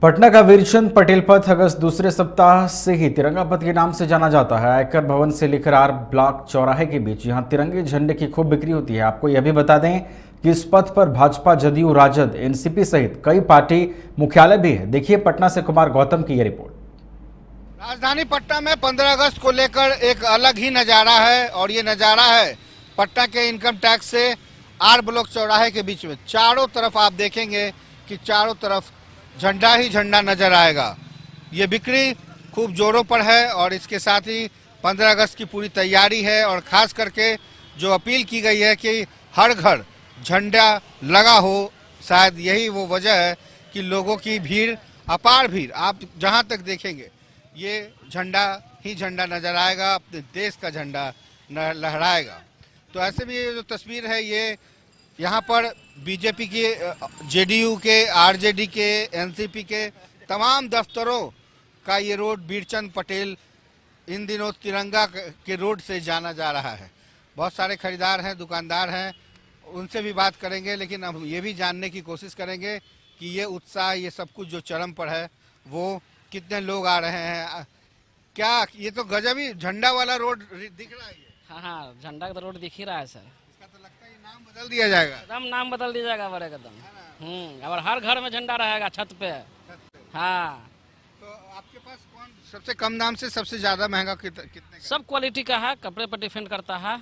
पटना का वीरचंद पटेल पथ अगस्त दूसरे सप्ताह से ही तिरंगा पथ के नाम से जाना जाता है। आयकर भवन से लेकर आर ब्लॉक चौराहे के बीच यहां तिरंगे झंडे की खूब बिक्री होती है। आपको यह भी बता दें कि इस पथ पर भाजपा, जदयू, राजद, एनसीपी सहित कई पार्टी मुख्यालय भी है। देखिए पटना से कुमार गौतम की यह रिपोर्ट। राजधानी पटना में 15 अगस्त को लेकर एक अलग ही नज़ारा है और ये नज़ारा है पटना के इनकम टैक्स से आर ब्लॉक चौराहे के बीच में। चारों तरफ आप देखेंगे कि चारों तरफ झंडा ही झंडा नजर आएगा। ये बिक्री खूब जोरों पर है और इसके साथ ही 15 अगस्त की पूरी तैयारी है और ख़ास करके जो अपील की गई है कि हर घर झंडा लगा हो। शायद यही वो वजह है कि लोगों की भीड़, अपार भीड़, आप जहां तक देखेंगे ये झंडा ही झंडा नजर आएगा, अपने देश का झंडा लहराएगा। तो ऐसे में ये जो तस्वीर है ये यहाँ पर बीजेपी के, जेडीयू के, आरजेडी के, एनसीपी के तमाम दफ्तरों का ये रोड वीरचंद पटेल इन दिनों तिरंगा के रोड से जाना जा रहा है। बहुत सारे खरीदार हैं, दुकानदार हैं, उनसे भी बात करेंगे, लेकिन अब ये भी जानने की कोशिश करेंगे कि ये उत्साह, ये सब कुछ जो चरम पर है वो कितने लोग आ रहे हैं। क्या ये तो गजब ही झंडा वाला रोड दिख रहा है ये? हाँ, झंडा का रोड दिख ही रहा है सर। इसका तो लगता है ये नाम बदल दिया जाएगा। एकदम नाम बदल दिया जाएगा बड़े एकदम। और हर घर में झंडा रहेगा छत पे। हाँ, तो आपके पास कौन सबसे कम दाम से सबसे ज्यादा महंगा कितने का? सब क्वालिटी का है, कपड़े पर डिपेंड करता है।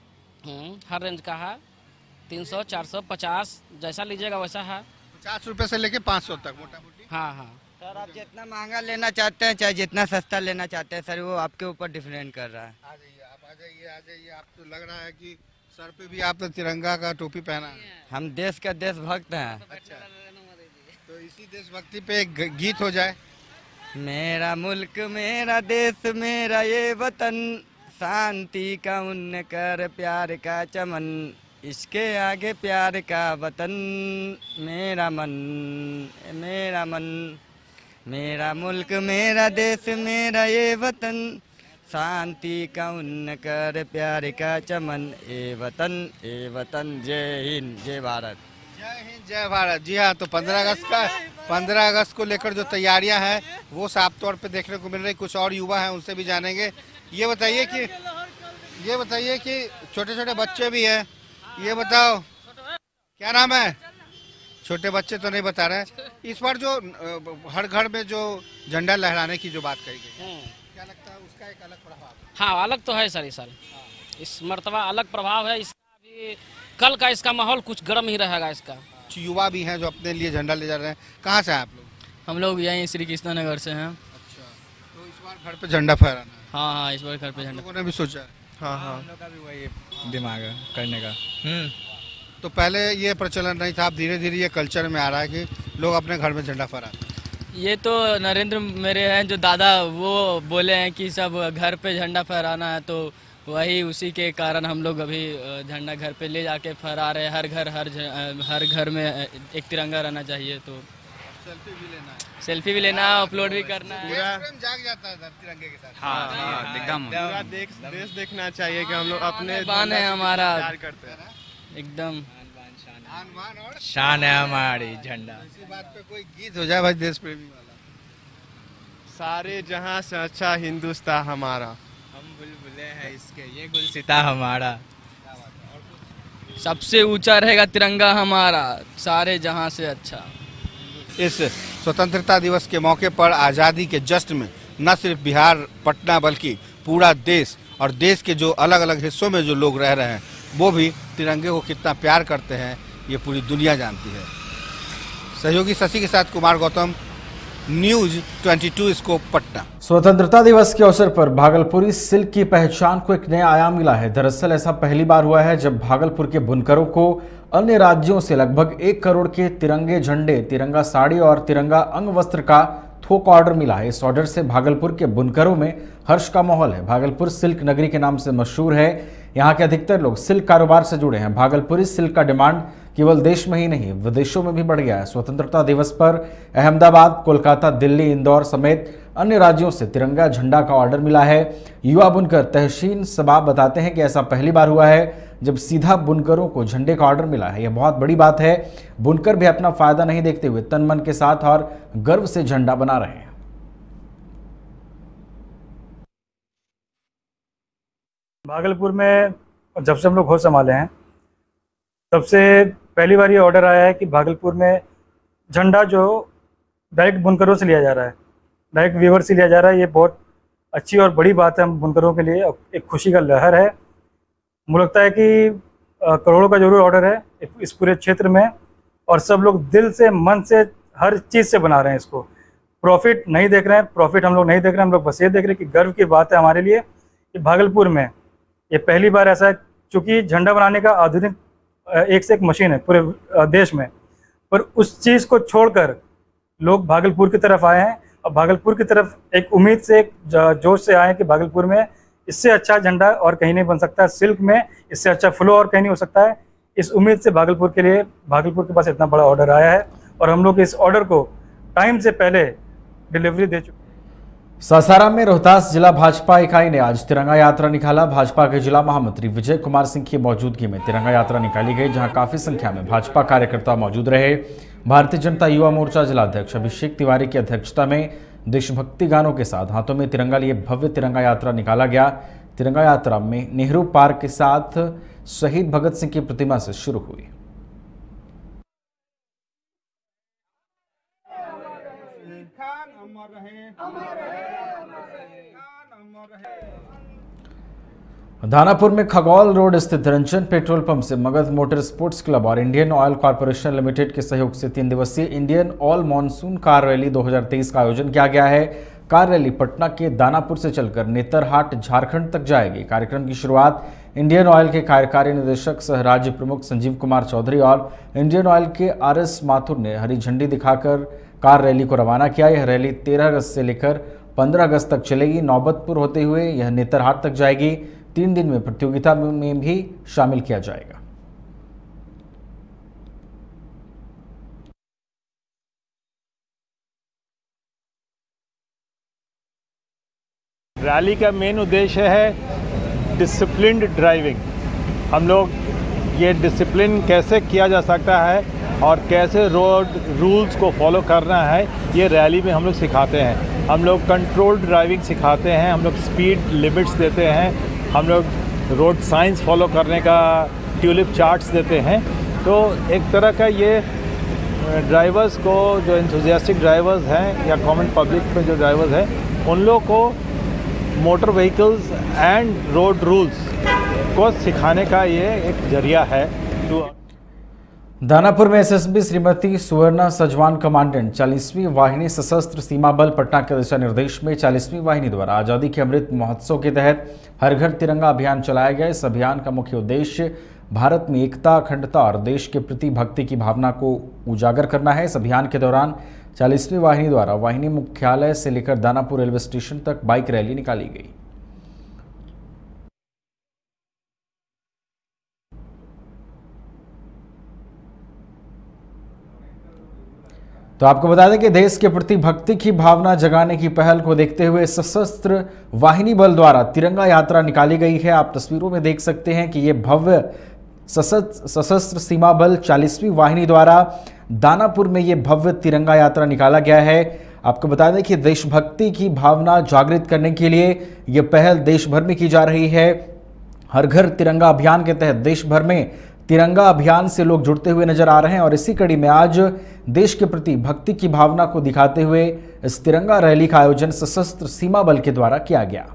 हर रेंज का है, 300, 400, 50 जैसा लीजिएगा वैसा है। 50 रुपए से लेके 500 तक मोटा मोटी। हाँ हाँ सर, आप जितना महंगा लेना चाहते हैं चाहे जितना सस्ता लेना चाहते हैं सर, वो आपके ऊपर डिपेंड कर रहा है। आ जाइए आप, आ जाइए। आप तो लग रहा है कि सर पे भी आपने तिरंगा का टोपी पहना है। हम देश का देशभक्त हैं। अच्छा, तो इसी देशभक्ति पे एक गीत हो जाए। मेरा मुल्क मेरा देश मेरा ये वतन, शांति का उन्न कर प्यार का चमन, इसके आगे प्यार का वतन, मेरा मन मेरा मन, मेरा मुल्क मेरा देश मेरा ये वतन, शांति का उन्न कर प्यार का चमन, ए वतन, जय हिंद, जय भारत। जय हिंद, जय भारत। जी हाँ, तो 15 अगस्त को लेकर जो तैयारियां हैं वो साफ तौर पे देखने को मिल रही। कुछ और युवा हैं, उनसे भी जानेंगे। ये बताइए कि छोटे छोटे बच्चे भी हैं, ये बताओ क्या नाम है? छोटे बच्चे तो नहीं बता रहे हैं। इस बार जो हर घर में जो झंडा लहराने की जो बात कही गई, क्या लगता है उसका एक अलग प्रभाव? हाँ, अलग तो है सर। इस मर्तबा अलग प्रभाव है इसका भी। कल का इसका माहौल कुछ गर्म ही रहेगा इसका। युवा भी हैं जो अपने लिए झंडा ले जा रहे हैं। कहाँ से हैं आप लोग? हम लोग यहीं श्री कृष्णा नगर से हैं। अच्छा, तो इस बार घर पे झंडा फहराना है? हाँ, इस बार घर पे झंडा। लोगों ने भी सोचा है? हाँ, हम लोग का भी वही दिमाग है करने का। तो पहले ये प्रचलन नहीं था, अब धीरे धीरे ये कल्चर में आ रहा है कि लोग अपने घर में झंडा फहराते हैं। ये तो नरेंद्र मेरे हैं जो दादा, वो बोले हैं कि सब घर पे झंडा फहराना है, तो वही उसी के कारण हम लोग अभी झंडा घर पे ले जाके फहरा रहे हैं। हर घर में एक तिरंगा रहना चाहिए। तो सेल्फी भी लेना है, अपलोड भी करना है। प्रेम जाग जाता है तिरंगे के साथ। हाँ, एकदम पूरा देश देखना चाहिए कि हम लोग अपने बान है हमारा, प्यार करते हैं। एकदम आन और शान है हमारी झंडा। इसी बात पे कोई गीत हो जाए भाई देश प्रेमी वाला। सारे जहां से अच्छा हिंदुस्तान हमारा, हम बुलबुले हैं इसके, ये गुलसिता हमारा, सबसे ऊंचा रहेगा तिरंगा हमारा, सारे जहां से अच्छा। इस स्वतंत्रता दिवस के मौके पर आज़ादी के जश्न में न सिर्फ बिहार, पटना, बल्कि पूरा देश और देश के जो अलग अलग हिस्सों में जो लोग रह रहे हैं वो भी तिरंगे को कितना प्यार करते हैं ये पूरी दुनिया जानती है। सहयोगी शशि के साथ कुमार गौतम, न्यूज़ 22 स्कोप पटना। स्वतंत्रता दिवस के अवसर पर भागलपुरी सिल्क की पहचान को एक नया आयाम मिला है। दरअसल ऐसा पहली बार हुआ है जब भागलपुर के बुनकरों को अन्य राज्यों से लगभग 1 करोड़ के तिरंगे झंडे, तिरंगा साड़ी और तिरंगा अंग वस्त्र का थोक ऑर्डर मिला है। इस ऑर्डर से भागलपुर के बुनकरों में हर्ष का माहौल है। भागलपुर सिल्क नगरी के नाम से मशहूर है। यहाँ के अधिकतर लोग सिल्क कारोबार से जुड़े हैं। भागलपुरी सिल्क का डिमांड केवल देश में ही नहीं विदेशों में भी बढ़ गया है। स्वतंत्रता दिवस पर अहमदाबाद, कोलकाता, दिल्ली, इंदौर समेत अन्य राज्यों से तिरंगा झंडा का ऑर्डर मिला है। युवा बुनकर तहसीन सबाब बताते हैं कि ऐसा पहली बार हुआ है जब सीधा बुनकरों को झंडे का ऑर्डर मिला है। यह बहुत बड़ी बात है। बुनकर भी अपना फायदा नहीं देखते हुए तन मन के साथ और गर्व से झंडा बना रहे हैं। भागलपुर में जब से हम लोग होश संभाले हैं तब से पहली बार ये ऑर्डर आया है कि भागलपुर में झंडा जो डायरेक्ट बुनकरों से लिया जा रहा है, डायरेक्ट वीवर से लिया जा रहा है। ये बहुत अच्छी और बड़ी बात है हम बुनकरों के लिए, एक खुशी का लहर है। मुझे लगता है कि करोड़ों का जरूर ऑर्डर है इस पूरे क्षेत्र में, और सब लोग दिल से, मन से, हर चीज़ से बना रहे हैं इसको। प्रॉफिट नहीं देख रहे हैं, प्रॉफिट हम लोग नहीं देख रहे हैं। हम लोग बस ये देख रहे हैं कि गर्व की बात है हमारे लिए कि भागलपुर में ये पहली बार ऐसा है, चूँकि झंडा बनाने का आधुनिक एक से एक मशीन है पूरे देश में, पर उस चीज़ को छोड़कर लोग भागलपुर की तरफ आए हैं और भागलपुर की तरफ एक उम्मीद से, एक जोश से आए हैं कि भागलपुर में इससे अच्छा झंडा और कहीं नहीं बन सकता, सिल्क में इससे अच्छा फ्लो और कहीं नहीं हो सकता है। इस उम्मीद से भागलपुर के पास इतना बड़ा ऑर्डर आया है और हम लोग इस ऑर्डर को टाइम से पहले डिलीवरी दे चुके। सासाराम में रोहतास जिला भाजपा इकाई ने आज तिरंगा यात्रा निकाला। भाजपा के जिला महामंत्री विजय कुमार सिंह की मौजूदगी में तिरंगा यात्रा निकाली गई, जहां काफी संख्या में भाजपा कार्यकर्ता मौजूद रहे। भारतीय जनता युवा मोर्चा जिला अध्यक्ष अभिषेक तिवारी की अध्यक्षता में देशभक्ति गानों के साथ हाथों में तिरंगा लिए भव्य तिरंगा यात्रा निकाला गया। तिरंगा यात्रा में नेहरू पार्क के साथ शहीद भगत सिंह की प्रतिमा से शुरू हुई। दानापुर में खगौल रोड स्थित रंजन पेट्रोल पंप से मगध मोटर स्पोर्ट्स क्लब और इंडियन ऑयल कॉर्पोरेशन लिमिटेड के सहयोग से 3 दिवसीय Indian oil monsoon car rally 2023 का आयोजन किया गया है। कार रैली पटना के दानापुर से चलकर नेतरहाट, झारखंड तक जाएगी। कार्यक्रम की शुरुआत इंडियन ऑयल के कार्यकारी निदेशक सह राज्य प्रमुख संजीव कुमार चौधरी और इंडियन ऑयल के RS माथुर ने हरी झंडी दिखाकर कार रैली को रवाना किया। यह रैली 13 अगस्त से लेकर 15 अगस्त तक चलेगी। नौबतपुर होते हुए यह नेतरहाट तक जाएगी। 3 दिन में प्रतियोगिता में भी शामिल किया जाएगा। रैली का मेन उद्देश्य है डिसिप्लिन्ड ड्राइविंग। हम लोग ये डिसिप्लिन कैसे किया जा सकता है और कैसे रोड रूल्स को फॉलो करना है, ये रैली में हम लोग सिखाते हैं। हम लोग कंट्रोल्ड ड्राइविंग सिखाते हैं, हम लोग स्पीड लिमिट्स देते हैं, हम लोग रोड साइंस फॉलो करने का ट्यूलिप चार्ट्स देते हैं। तो एक तरह का ये ड्राइवर्स को, जो एंथुसियास्टिक ड्राइवर्स हैं या कॉमन पब्लिक में जो ड्राइवर्स हैं, उन लोग को motor vehicles and road rules को सिखाने का ये एक जरिया है। दानापुर में एसएसबी श्रीमती सुवर्णा सजवान कमांडेंट 40वीं वाहिनी सशस्त्र सीमा बल पटना के दिशा निर्देश में 40वीं वाहिनी द्वारा आज़ादी के अमृत महोत्सव के तहत हर घर तिरंगा अभियान चलाया गया। इस अभियान का मुख्य उद्देश्य भारत में एकता, अखंडता और देश के प्रति भक्ति की भावना को उजागर करना है। इस अभियान के दौरान 40वीं वाहिनी द्वारा वाहिनी मुख्यालय से लेकर दानापुर रेलवे स्टेशन तक बाइक रैली निकाली गई। तो आपको बता दें कि देश के प्रति भक्ति की भावना जगाने की पहल को देखते हुए सशस्त्र वाहिनी बल द्वारा तिरंगा यात्रा निकाली गई है। आप तस्वीरों में देख सकते हैं कि ये भव्य सशस्त्र सीमा बल 40वीं वाहिनी द्वारा दानापुर में ये भव्य तिरंगा यात्रा निकाला गया है। आपको बता दें कि देशभक्ति की भावना जागृत करने के लिए ये पहल देश भर में की जा रही है। हर घर तिरंगा अभियान के तहत देश भर में तिरंगा अभियान से लोग जुड़ते हुए नजर आ रहे हैं और इसी कड़ी में आज देश के प्रति भक्ति की भावना को दिखाते हुए इस तिरंगा रैली का आयोजन सशस्त्र सीमा बल के द्वारा किया गया।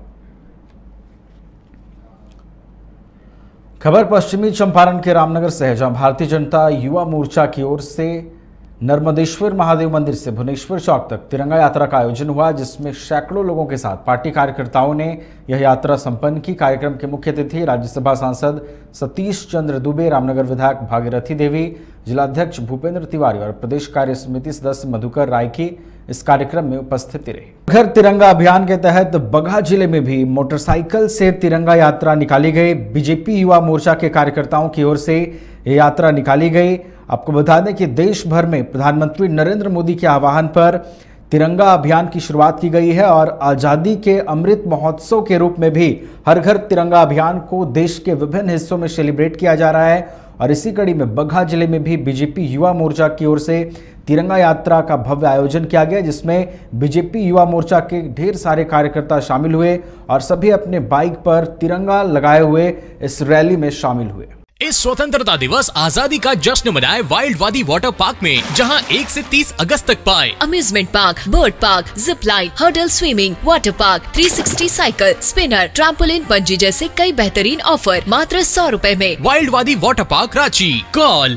खबर पश्चिमी चंपारण के रामनगर से है, जहां भारतीय जनता युवा मोर्चा की ओर से नर्मदेश्वर महादेव मंदिर से भुवनेश्वर चौक तक तिरंगा यात्रा का आयोजन हुआ, जिसमें सैकड़ों लोगों के साथ पार्टी कार्यकर्ताओं ने यह यात्रा संपन्न की। कार्यक्रम के मुख्य अतिथि राज्यसभा सांसद सतीश चंद्र दुबे, रामनगर विधायक भागीरथी देवी, जिलाध्यक्ष भूपेंद्र तिवारी और प्रदेश कार्य समिति सदस्य मधुकर राय की इस कार्यक्रम में उपस्थित रहे। घर तिरंगा अभियान के तहत बगहा जिले में भी मोटरसाइकिल से तिरंगा यात्रा निकाली गई। बीजेपी युवा मोर्चा के कार्यकर्ताओं की ओर से ये यात्रा निकाली गई। आपको बता दें कि देश भर में प्रधानमंत्री नरेंद्र मोदी के आह्वान पर तिरंगा अभियान की शुरुआत की गई है और आज़ादी के अमृत महोत्सव के रूप में भी हर घर तिरंगा अभियान को देश के विभिन्न हिस्सों में सेलिब्रेट किया जा रहा है। और इसी कड़ी में बगहा जिले में भी बीजेपी युवा मोर्चा की ओर से तिरंगा यात्रा का भव्य आयोजन किया गया, जिसमें बीजेपी युवा मोर्चा के ढेर सारे कार्यकर्ता शामिल हुए और सभी अपने बाइक पर तिरंगा लगाए हुए इस रैली में शामिल हुए। इस स्वतंत्रता दिवस आजादी का जश्न मनाए वाइल्ड वादी वाटर पार्क में, जहां 1 से 30 अगस्त तक पाए amusement park, bird park, zip line, hurdle swimming, water park, 360 cycle, spinner, trampoline, bungee जैसे कई बेहतरीन ऑफर मात्र 100 रुपए में। Wild Wadi water park Ranchi, call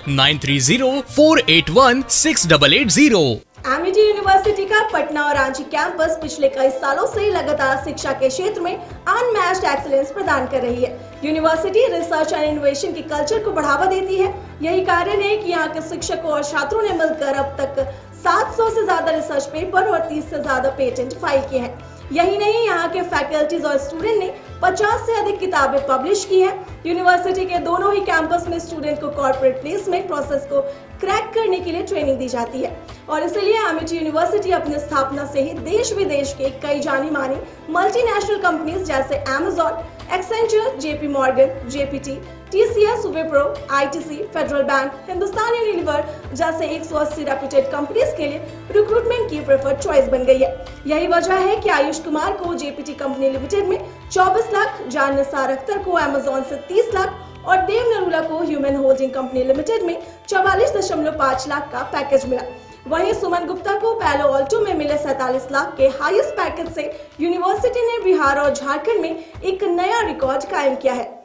9304816880। Amity university का पटना और रांची कैंपस पिछले कई सालों से लगातार शिक्षा के क्षेत्र में अनमैच्ड एक्सीलेंस प्रदान कर रही है। यूनिवर्सिटी रिसर्च एंड इनोवेशन के कल्चर को बढ़ावा देती है। यही कारण है कि यहाँ के शिक्षकों और छात्रों ने मिलकर अब तक 700 से ज्यादा रिसर्च पेपर और 30 से ज्यादा पेटेंट फाइल किए हैं। यही नहीं, यहाँ के फैकल्टीज और स्टूडेंट ने 50 से अधिक किताबें पब्लिश की हैं। यूनिवर्सिटी के दोनों ही कैंपस में स्टूडेंट को कॉर्पोरेट प्लेसमेंट प्रोसेस को क्रैक करने के लिए ट्रेनिंग दी जाती है और इसलिए एमिटी यूनिवर्सिटी अपनी स्थापना से ही देश विदेश के कई जानी मानी मल्टीनेशनल कंपनीज जैसे Amazon, Accenture, JP Morgan, JPT, TCS, Wipro, ITC, federal bank, Hindustan Unilever जैसे 180 रेप्यूटेड कंपनीज के लिए रिक्रूटमेंट की प्रेफर्ड चॉइस बन गई है। यही वजह है कि आयुष कुमार को जेपीटी कंपनी लिमिटेड में 24 लाख, जान निसार अख्तर को अमेज़न से 30 लाख और देव नरूला को ह्यूमन होल्डिंग कंपनी लिमिटेड में 44.5 लाख का पैकेज मिला। वहीं सुमन गुप्ता को पैलो ऑल्टो में मिले 47 लाख के हाईएस्ट पैकेज से यूनिवर्सिटी ने बिहार और झारखंड में एक नया रिकॉर्ड कायम किया है।